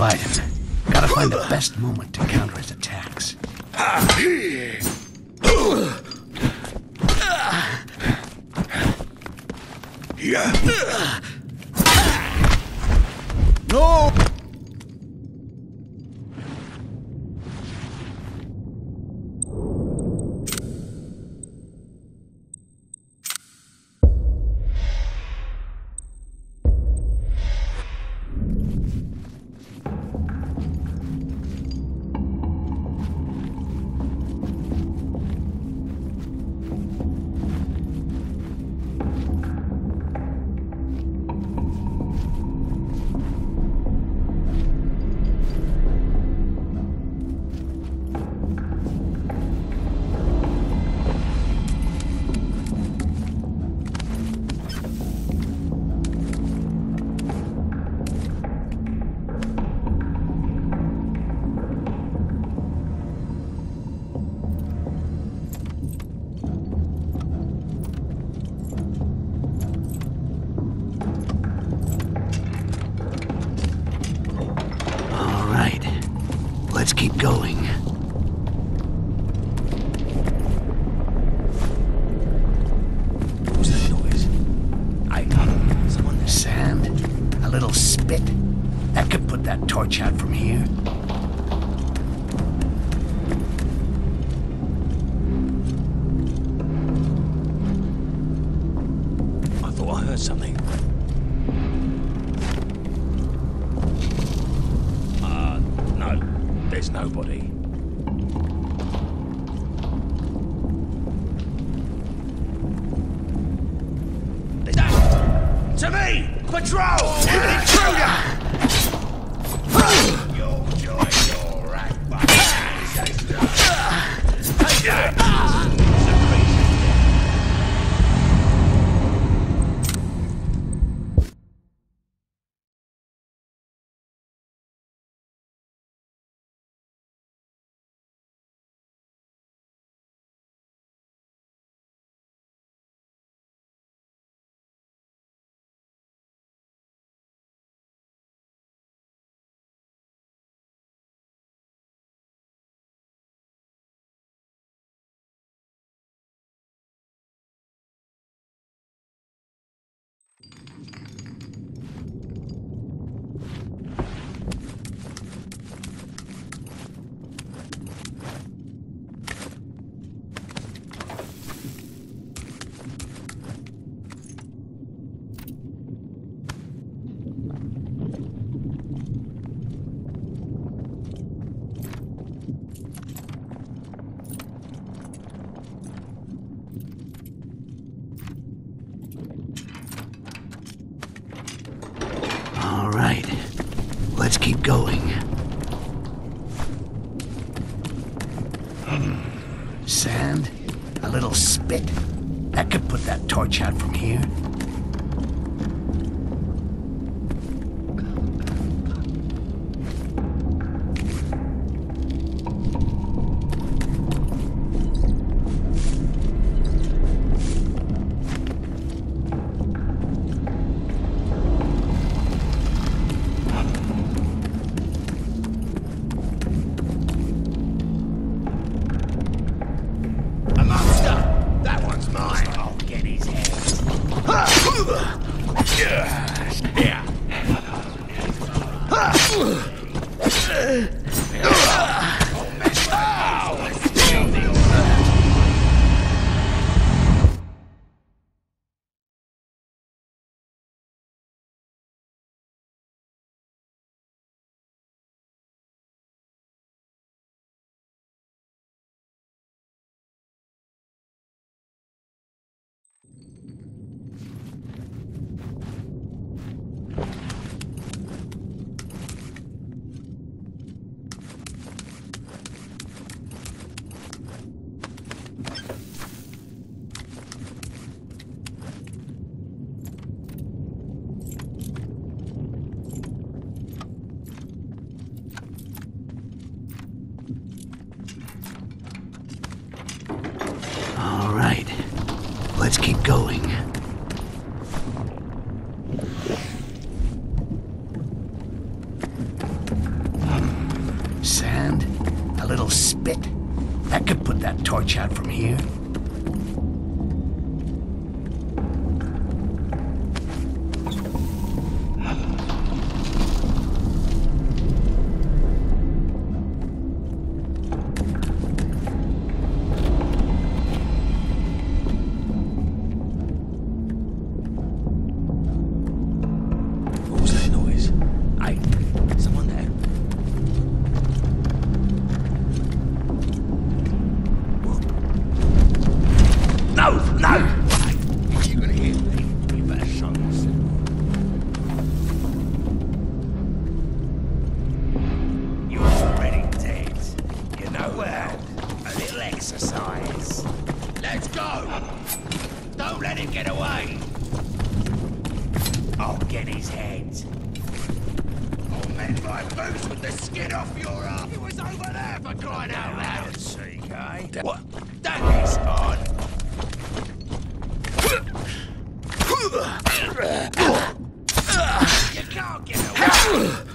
fight him. Gotta find the best moment to counter his attacks. No! Let's keep going. What's that noise? Someone... Sand? A little spit? That could put that torch out from here. I thought I heard something. No. There's nobody. To me! Patrol! Intruder! You'll join your rat Let's keep going. Sand? A little spit? That could put that torch out from here. Let's keep going. I could put that torch out from here. What was that noise? Hey, someone there? No! No! Hey, if you're gonna hear me, you better show yourself. You're already dead. You know well. A little exercise. Let's go! Don't let him get away! I'll get his head. I'll mend my boots with the skin off your arm. It was over there for crying out loud. See, eh? What? That is on. You can't get away.